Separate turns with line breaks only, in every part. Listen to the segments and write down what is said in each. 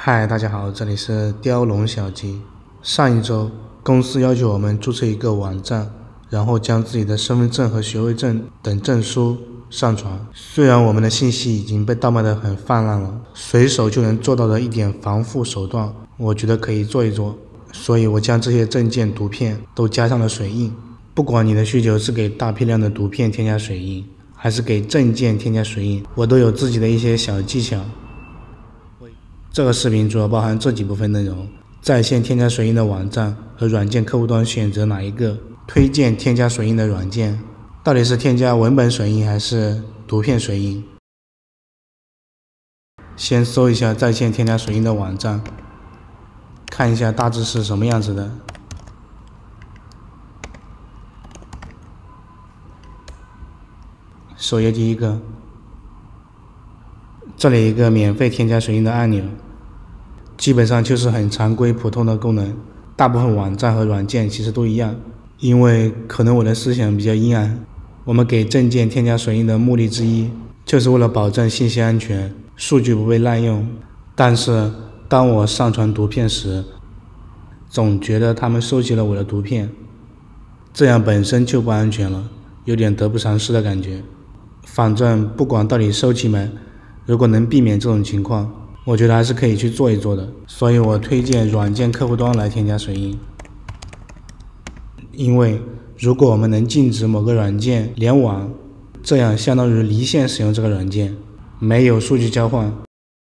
嗨，大家好，这里是雕龙小鸡。上一周，公司要求我们注册一个网站，然后将自己的身份证和学位证等证书上传。虽然我们的信息已经被盗卖得很泛滥了，随手就能做到的一点防护手段，我觉得可以做一做。所以我将这些证件图片都加上了水印。不管你的需求是给大批量的图片添加水印，还是给证件添加水印，我都有自己的一些小技巧。这个视频主要包含这几部分内容：在线添加水印的网站和软件客户端选择哪一个，推荐添加水印的软件，到底是添加文本水印还是图片水印。先搜一下在线添加水印的网站，看一下大致是什么样子的。首页第一个，这里一个免费添加水印的按钮，基本上就是很常规普通的功能，大部分网站和软件其实都一样。因为可能我的思想比较阴暗，我们给证件添加水印的目的之一，就是为了保证信息安全，数据不被滥用。但是当我上传图片时，总觉得他们收集了我的图片，这样本身就不安全了，有点得不偿失的感觉。反正不管到底收集没，如果能避免这种情况，我觉得还是可以去做一做的。所以我推荐软件客户端来添加水印。因为如果我们能禁止某个软件联网，这样相当于离线使用这个软件，没有数据交换。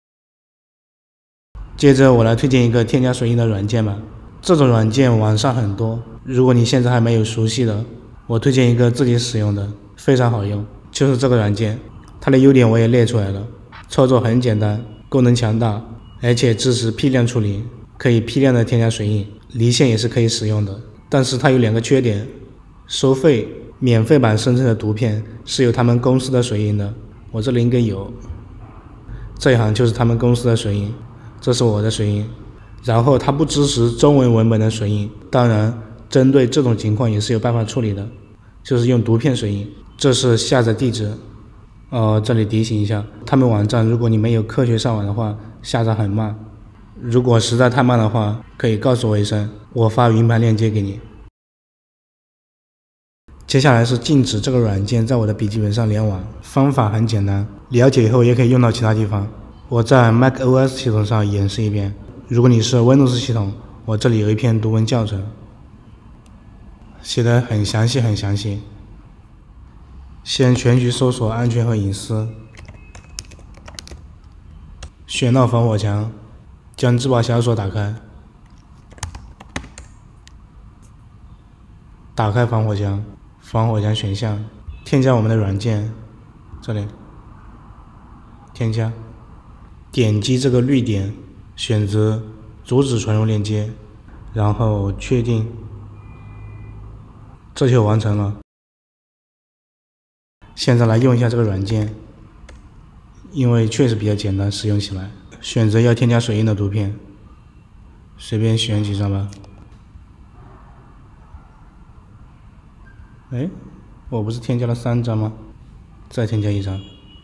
接着我来推荐一个添加水印的软件吧。这种软件网上很多，如果你现在还没有熟悉的，我推荐一个自己使用的，非常好用，就是这个软件。它的优点我也列出来了，操作很简单，功能强大，而且支持批量处理，可以批量的添加水印，离线也是可以使用的。但是它有两个缺点：收费，免费版生成的图片是有他们公司的水印的，我这里应该有，这一行就是他们公司的水印，这是我的水印。然后它不支持中文文本的水印，当然针对这种情况也是有办法处理的，就是用图片水印。这是下载地址。这里提醒一下，他们网站如果你没有科学上网的话，下载很慢。如果实在太慢的话，可以告诉我一声，我发云盘链接给你。接下来是禁止这个软件在我的笔记本上联网，方法很简单，了解以后也可以用到其他地方。我在 macOS 系统上演示一遍，如果你是 Windows 系统，我这里有一篇读文教程，写得很详细很详细。先全局搜索安全和隐私，选到防火墙，将自保小锁打开，打开防火墙，防火墙选项，添加我们的软件，这里添加，点击这个绿点，选择阻止传入链接，然后确定，这就完成了。现在来用一下这个软件，因为确实比较简单，使用起来。选择要添加水印的图片，随便选几张吧。我不是添加了3张吗？再添加1张。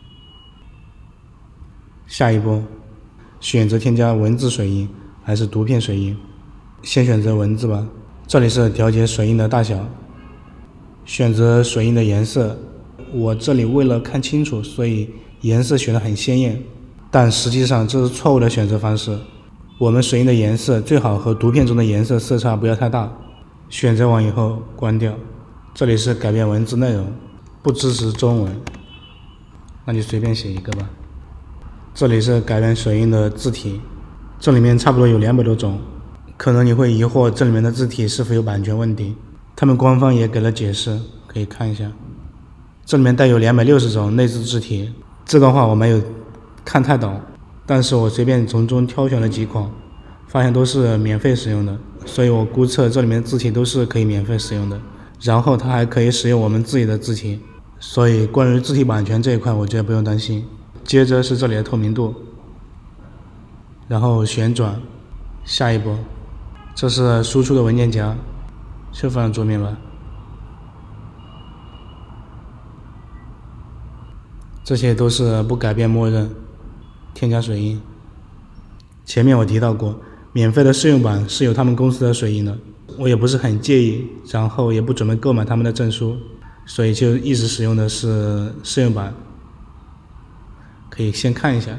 下一步，选择添加文字水印还是图片水印。先选择文字吧。这里是调节水印的大小，选择水印的颜色。我这里为了看清楚，所以颜色选得很鲜艳，但实际上这是错误的选择方式。我们水印的颜色最好和图片中的颜色色差不要太大。选择完以后关掉。这里是改变文字内容，不支持中文，那就随便写一个吧。这里是改变水印的字体，这里面差不多有200多种，可能你会疑惑这里面的字体是否有版权问题，他们官方也给了解释，可以看一下。这里面带有260种内置字体，这段话我没有看太懂，但是我随便从中挑选了几款，发现都是免费使用的，所以我估测这里面的字体都是可以免费使用的。然后它还可以使用我们自己的字体，所以关于字体版权这一块我觉得不用担心。接着是这里的透明度，然后旋转，下一步，这是输出的文件夹，就放在桌面吧。这些都是不改变默认，添加水印。 前面我提到过，免费的试用版是有他们公司的水印的，我也不是很介意，然后也不准备购买他们的证书，所以就一直使用的是试用版。可以先看一下，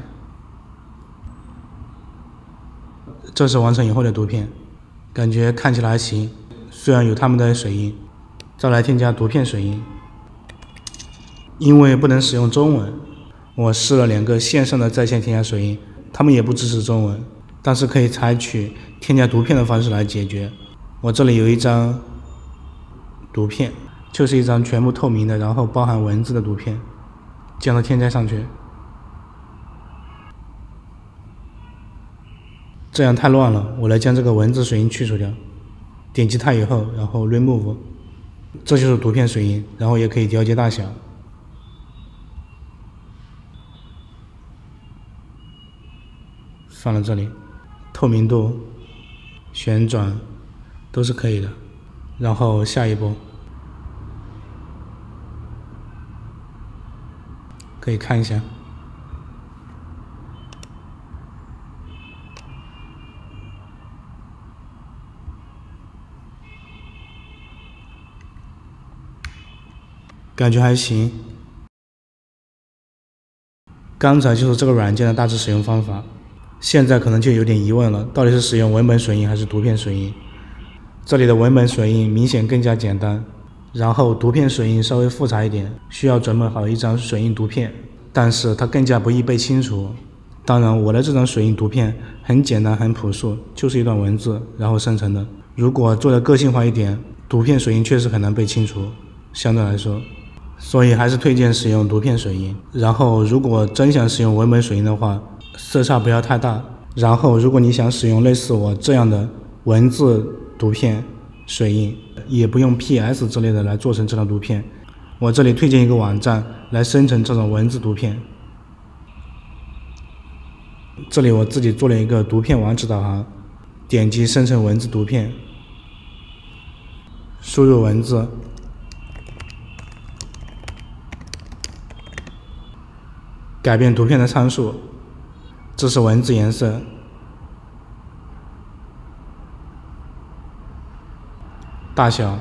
这是完成以后的图片，感觉看起来还行，虽然有他们的水印。再来添加图片水印，因为不能使用中文，我试了2个线上的在线添加水印，他们也不支持中文，但是可以采取添加图片的方式来解决。我这里有一张图片，就是一张全部透明的，然后包含文字的图片，将它添加上去。这样太乱了，我来将这个文字水印去除掉。点击它以后，然后 remove， 这就是图片水印，然后也可以调节大小。放到这里，透明度、旋转都是可以的。然后下一步，可以看一下。感觉还行。刚才就是这个软件的大致使用方法，现在可能就有点疑问了，到底是使用文本水印还是图片水印？这里的文本水印明显更加简单，然后图片水印稍微复杂一点，需要准备好一张水印图片，但是它更加不易被清除。当然，我的这张水印图片很简单很朴素，就是一段文字然后生成的。如果做的个性化一点，图片水印确实很难被清除，相对来说。所以还是推荐使用图片水印，然后如果真想使用文本水印的话，色差不要太大。然后如果你想使用类似我这样的文字图片水印，也不用 PS 之类的来做成这张图片，我这里推荐一个网站来生成这种文字图片。这里我自己做了一个图片网址导航，点击生成文字图片，输入文字，改变图片的参数，这是文字颜色，大小，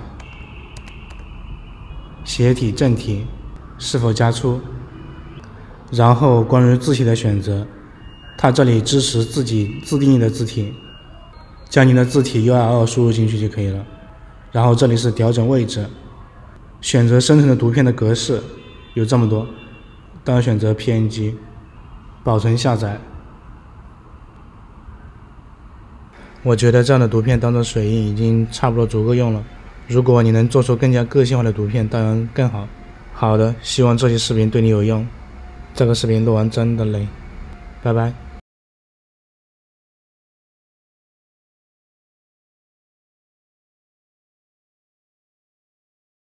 斜体正体是否加粗，然后关于字体的选择，它这里支持自己自定义的字体，将你的字体 URL 输入进去就可以了。然后这里是调整位置，选择生成的图片的格式，有这么多，当然选择 PNG， 保存下载。我觉得这样的图片当做水印已经差不多足够用了，如果你能做出更加个性化的图片当然更好。好的，希望这期视频对你有用。这个视频录完真的累，拜拜。